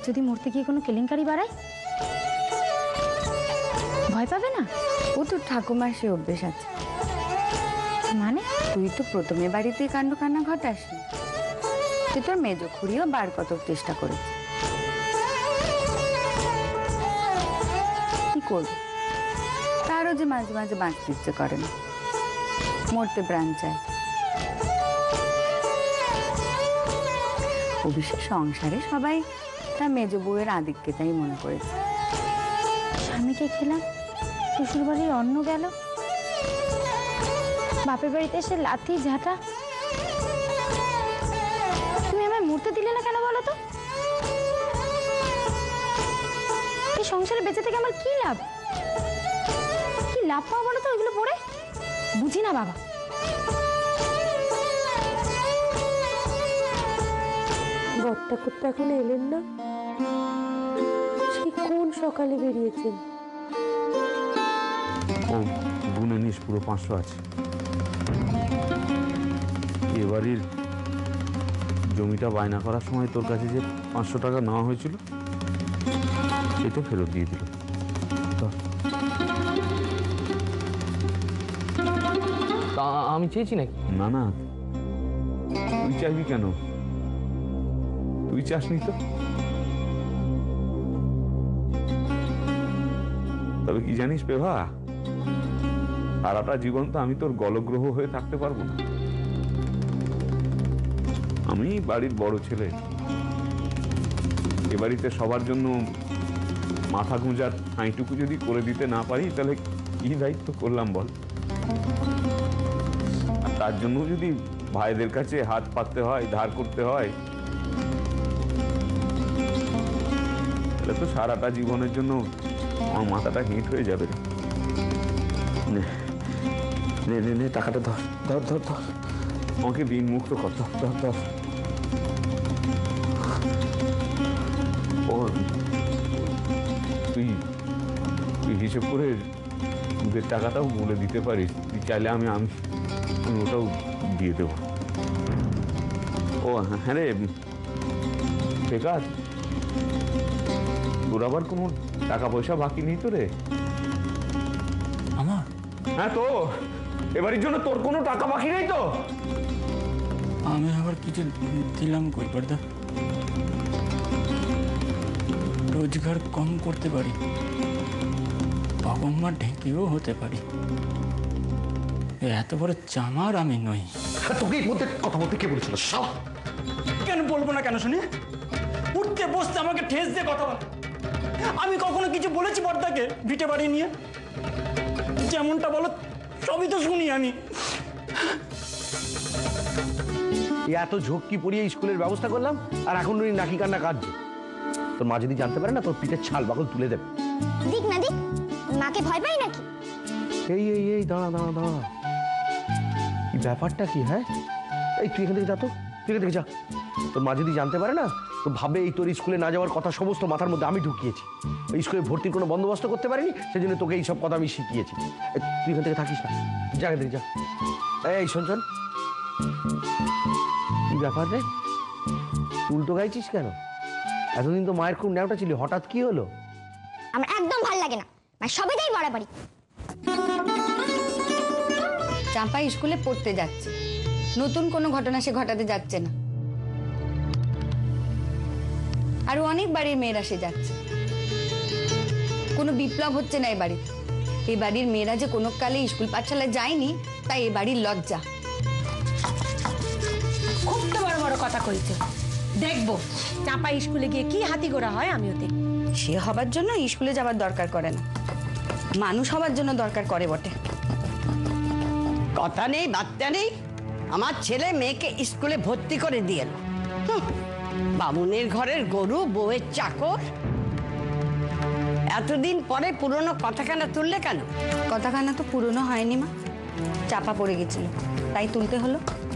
যদি মরতে গিয়ে কোনো কেলেঙ্কারি বাড়ায়, ভয় পাবে না? ও তো ঠাকুমার সে অভ্যেস আছে। মানে তুই তো প্রথমে বাড়িতেই কাণ্ড কান্না ঘটাসনি, তুই তোর মেজো খুঁড়িও বার কত চেষ্টা করেছে। কি করবি, তারও যে মাঝে মাঝে বাঁচতে ইচ্ছে করে না, মরতে প্রাণ চায়। অবশ্য সংসারে সবাই তার মেজো বউয়ের আধিক্যতাই মনে করেছে। স্বামীকে খেলাম, শ্বশুর বাড়ির অন্ন গেল, বাপের বাড়িতে এসে লাথি ঝাঁটা। তুমি আমায় মরতে দিলে না কেন বলো তো? এই সংসারে বেঁচে থেকে আমার কি লাভ? কি লাভ পাও বলো তো ওইগুলো পড়ে? বুঝি না বাবা। বরটা করতে এখন এলেন না? সেই কোন সকালে বেরিয়েছেন? ও গুনে নিস, পুরো 500 আছে। এ বাড়ির জমিটা বায়না করার সময় তোর কাছে যে 500 টাকা নেওয়া হয়েছিল, এটা ফেরত দিয়ে দিল। আমি চেয়েছি নাকি? না না, তুই চাইবি কেন? তুই চাসনি তো। তবে কি জানিস পেভা, সারাটা জীবন তো আমি তোর গলগ্রহ হয়ে থাকতে পারবো না। আমি বাড়ির বড় ছেলে, এ বাড়িতে সবার জন্য মাথা গুঁজার ঠাঁইটুকু যদি করে দিতে না পারি, তাহলে কি দায়িত্ব করলাম বল? আর তার জন্য যদি ভাইদের কাছে হাত পাততে হয়, ধার করতে হয়, তাহলে তো সারাটা জীবনের জন্য আমার মাথাটা হিট হয়ে যাবে। নে নে নে, টাকাটা ধর ধর ধর ধর, আমাকে দিন মুক্ত কর। ধর ধর। ও তুই হিসেব করে সুদের টাকাটাও বলে দিতে পারিস, তুই চাইলে আমি ওটাও দিয়ে দেবো। ও হ্যাঁ রে বেকার, তোর আবার কোনো টাকা পয়সা বাকি নেই তো রে? আমার? হ্যাঁ তো, এবারের জন্য তোর কোনো টাকা বাকি নেই তো? আমি আবার কিছু দিলাম কই পর্দা? রোজগার কম করতে পারি, বাবা মা ঢেকেও হতে পারি, এত বড় চামার আমি নই। তোকে এই মধ্যে কথা বলতে কে বলেছিল? কেন বলবো না কেন শুনি? উঠতে বসতে আমাকে ঠেস দিয়ে কথা বল। আমি কখনো কিছু বলেছি বর্দাকে ভিটে বাড়ি নিয়ে? যেমনটা বলো সবই তো শুনি আমি। এত ঝক্কি পড়িয়ে স্কুলের ব্যবস্থা করলাম, আর এখন উনি নাকি কান্না কাঁদছে। তোর মা যদি জানতে পারে না, তোর পিঠের ছাল বাকল তুলে দেবে। দিক না দিক, মাকে ভয় পাই নাকি? এই এই এই দাঁড়া দাঁড়া দাঁড়া, কি ব্যাপারটা কি? হ্যাঁ এই তুই এখান থেকে যা, তো তুই এখান থেকে যা। তোর মা যদি জানতে পারে না, তো ভাবে এই তোর স্কুলে না যাওয়ার কথা সমস্ত মাথার মধ্যে আমি ঢুকিয়েছি। ওই স্কুলে ভর্তির কোনো বন্দোবস্ত করতে পারিনি, সেই জন্য তোকে এইসব কথা আমি শিখিয়েছি। তুই এখান থেকে থাকিস না, যা এখান থেকে যা। এই শোন শোন, কি ব্যাপার রে, উল্টো গাইছিস কেন? এতদিন তো মায়ের খুব ন্যাওটা ছিল, হঠাৎ কি হলো? আমার একদম ভালো লাগে না, মানে সবাইটাই বাড়াবাড়ি। চাম্পা স্কুলে পড়তে যাচ্ছে, নতুন কোনো ঘটনা সে ঘটাতে যাচ্ছে না। আরো অনেক বাড়ির মেয়েরা সে যাচ্ছে, কোনো বিপ্লব হচ্ছে না এই বাড়িতে। এই বাড়ির মেয়েরা যে কোনো কালে স্কুল পাঠশালায় যায়নি, তাই এই বাড়ির লজ্জা। খুব তো বড় বড় কথা কইছে, দেখবো চাপা স্কুলে গিয়ে কি হাতি গোড়া হয় আমিও দেখব। সে হবার জন্য স্কুলে যাবার দরকার করে না, মানুষ হবার জন্য দরকার করে বটে। কথা নেই বার্তা নেই, আমার ছেলে মেয়েকে স্কুলে ভর্তি করে দিয়ে এলো। বামুনের ঘরের গরু, বউয়ের চাকর। এতদিন পরে পুরনো কথাখানা তুললে কেন? কথাখানা তো পুরনো হয়নি মা, চাপা পড়ে গেছিল, তাই তুলতে হলো।